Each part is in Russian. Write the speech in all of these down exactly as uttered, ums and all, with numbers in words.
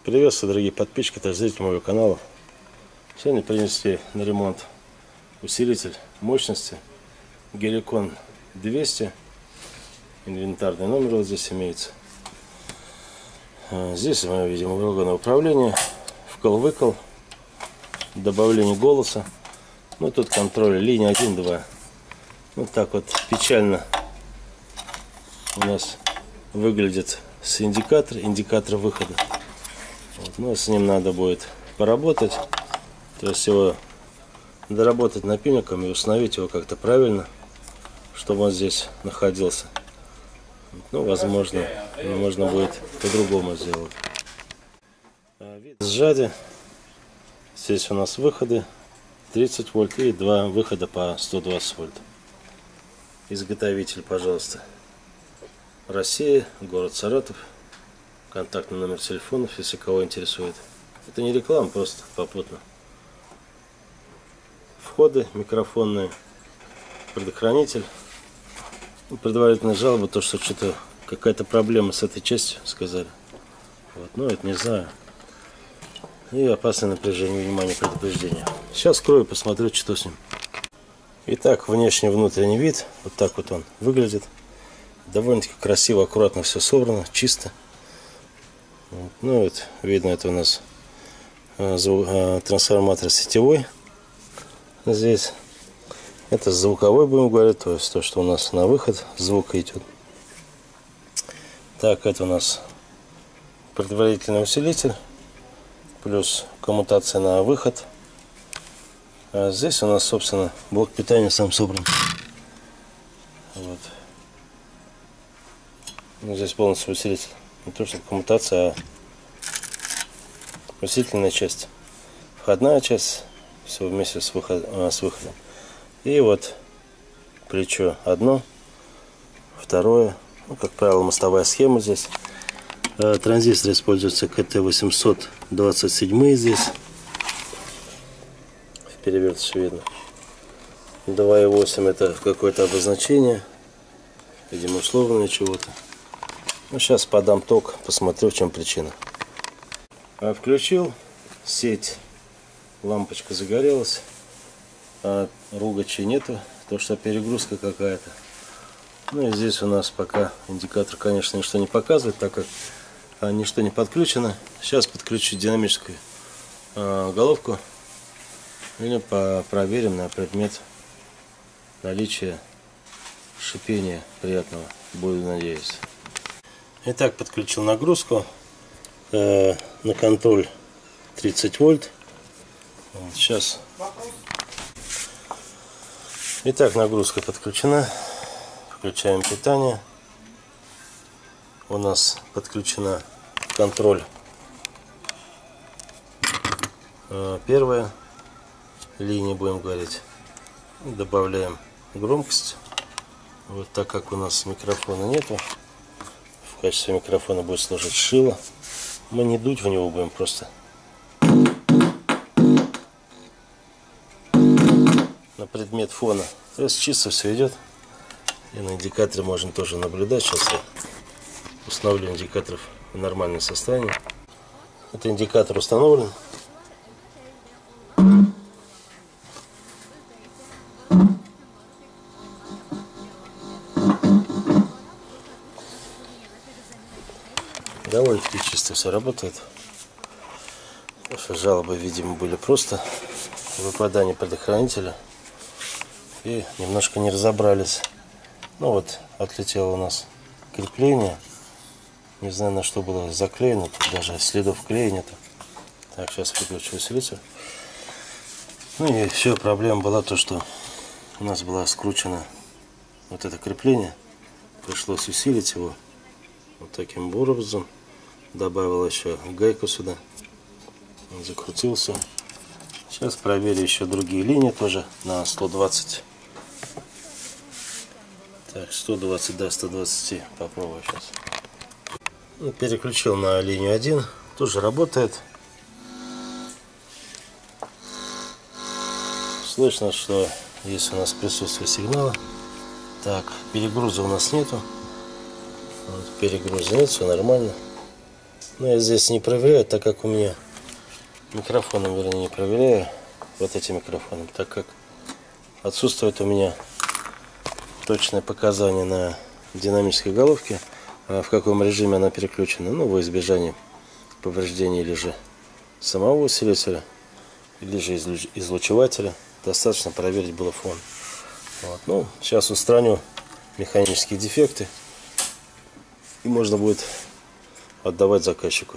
Приветствую, дорогие подписчики и зрители моего канала. Сегодня принесли на ремонт усилитель мощности Геликон двести. Инвентарный номер вот здесь имеется. Здесь мы видим органы управления, вкл-выкл, добавление голоса. Ну тут контроль линии один-два. Вот так вот печально у нас выглядит с индикатор, индикатор выхода. Вот, ну, с ним надо будет поработать, то есть его доработать напильником и установить его как-то правильно, чтобы он здесь находился. Ну, возможно, можно будет по-другому сделать. Вид сзади. Здесь у нас выходы тридцать вольт и два выхода по сто двадцать вольт. Изготовитель, пожалуйста, Россия, город Саратов. Контактный номер телефонов, если кого интересует. Это не реклама, просто попутно. Входы микрофонные, предохранитель. Предварительная жалоба, то что что-то какая-то проблема с этой частью, сказали. Вот, ну это не знаю. И опасное напряжение, внимание, предупреждение. Сейчас скрою, посмотрю, что с ним. Итак, внешний внутренний вид. Вот так вот он выглядит. Довольно-таки красиво, аккуратно все собрано, чисто. Вот. Ну вот, видно, это у нас звук, трансформатор сетевой. Здесь это звуковой, будем говорить, то есть то, что у нас на выход звук идет. Так, это у нас предварительный усилитель плюс коммутация на выход. А здесь у нас, собственно, блок питания сам собран. Вот. Ну, здесь полностью усилитель. Не то, что коммутация, а усилительная часть. Входная часть, все вместе с, выход, а, с выходом. И вот плечо одно, второе. Ну, как правило, мостовая схема здесь. А, транзистор используется ка тэ восемьсот двадцать семь здесь. В перевертыше видно. два и восемь это какое-то обозначение. Видимо, условное чего-то. Ну, сейчас подам ток, посмотрю, в чем причина. А, включил сеть, лампочка загорелась, а ругачи нету, то что перегрузка какая-то. Ну и здесь у нас пока индикатор, конечно, ничто не показывает, так как а, ничто не подключено. Сейчас подключу динамическую а, головку или по проверим на предмет наличия шипения приятного, буду надеяться. Итак, подключил нагрузку э, на контроль тридцать вольт. Вот, сейчас. Итак, нагрузка подключена. Включаем питание. У нас подключена контроль. Э, первая линия, будем говорить. Добавляем громкость. Вот так как у нас микрофона нету. В качестве микрофона будет служить шило. Мы не дуть в него будем, просто на предмет фона. То есть чисто все идет. И на индикаторе можно тоже наблюдать. Сейчас я установлю индикаторов в нормальном состоянии. Это индикатор установлен. Довольно-таки чисто все работает. Жалобы, видимо, были просто выпадание предохранителя. И немножко не разобрались. Ну вот, отлетело у нас крепление. Не знаю, на что было заклеено. Тут даже следов клея нету. Так, сейчас выключу усилитель. Ну и все, проблема была то, что у нас была скручена вот это крепление. Пришлось усилить его вот таким образом. Добавил еще гайку сюда. Он закрутился. Сейчас проверю еще другие линии тоже на сто двадцать. Так, сто двадцать, да, сто двадцать. Попробую сейчас. Ну, переключил на линию один. Тоже работает. Слышно, что есть у нас присутствие сигнала. Так, перегруза у нас нету. Вот, перегруза нет, все нормально. Но я здесь не проверяю, так как у меня микрофоном, вернее, не проверяю вот этим микрофоном, так как отсутствует у меня точное показание на динамической головке, в каком режиме она переключена, ну, во избежание повреждения или же самого усилителя, или же излучивателя. Достаточно проверить было фон. Вот. Ну, сейчас устраню механические дефекты, и можно будет отдавать заказчику.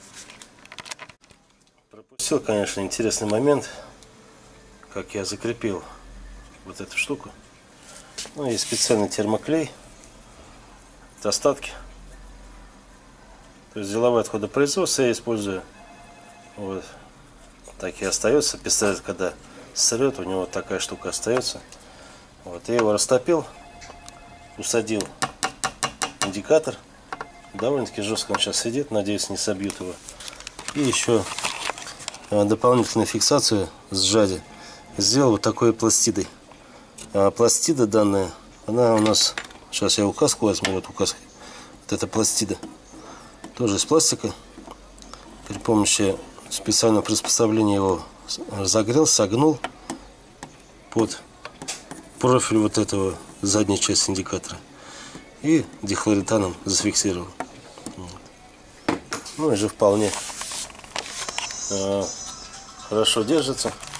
Пропустил, конечно, интересный момент, как я закрепил вот эту штуку. Ну, есть специальный термоклей. Это остатки. То есть деловые отходы производства я использую. Вот. Так и остается. Пистолет, когда сырет, у него вот такая штука остается. Вот. Я его растопил, усадил индикатор. Довольно-таки жестко он сейчас сидит. Надеюсь, не собьют его. И еще дополнительную фиксацию сзади сделал вот такой пластидой. А пластида данная, она у нас, сейчас я указку возьму, вот указка, вот эта пластида, тоже из пластика. При помощи специального приспособления его разогрел, согнул под профиль вот этого задней части индикатора и дихлоретаном зафиксировал. Вот. Ну и же вполне э, хорошо держится.